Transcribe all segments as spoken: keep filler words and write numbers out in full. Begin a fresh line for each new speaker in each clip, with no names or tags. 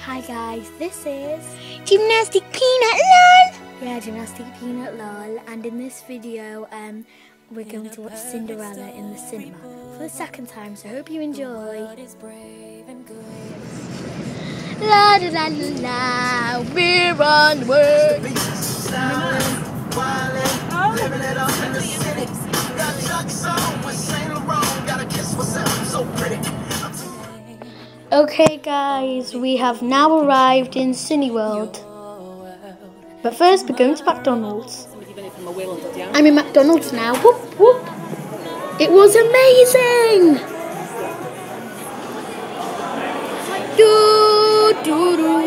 Hi guys, this is
Gymnastic Peanut lol.
Yeah, Gymnastic Peanut lol, and in this video um, we're going to watch Cinderella in the cinema for the second time, so I hope you enjoy.
La da da la la, we're on the way.
Okay guys, we have now arrived in Cineworld. But first we're going to McDonald's.
I'm in McDonald's now. Whoop whoop. It was amazing. Do do do.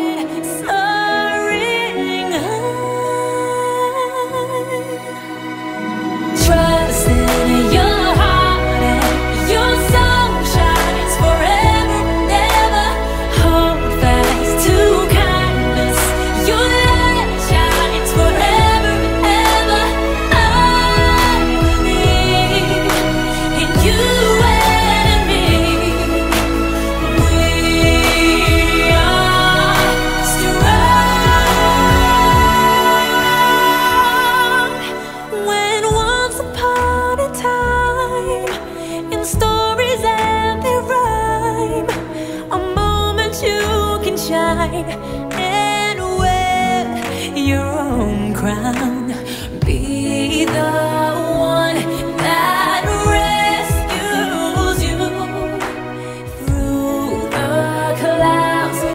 And wear your own crown.